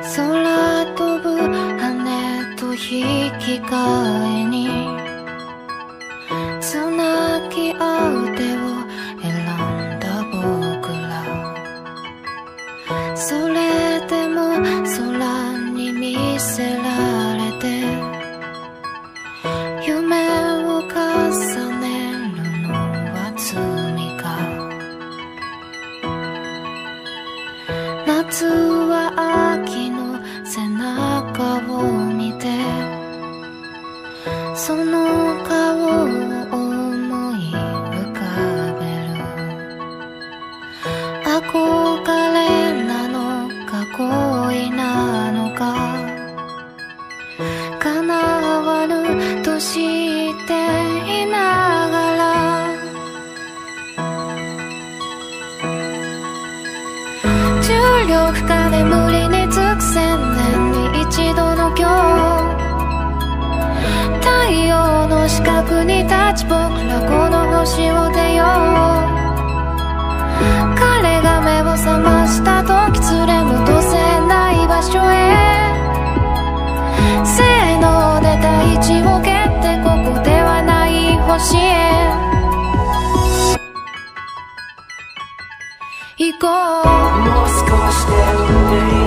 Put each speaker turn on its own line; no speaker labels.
空飛ぶ羽と引き換えにつなぎ合う手を選んだ僕ら、それでも空に見せられて夢を重ねるのは罪か。夏は秋の背中を見てその顔を思い浮かべる。憧れなのか恋なのか叶わぬとしていながら重力下で無理につく千年に一度の今日、太陽の四角に立ち僕らこの星を出よう。彼が目を覚ました時連れ戻せない場所へせーので大地を蹴ってここではない星へ行こう。
もう少しで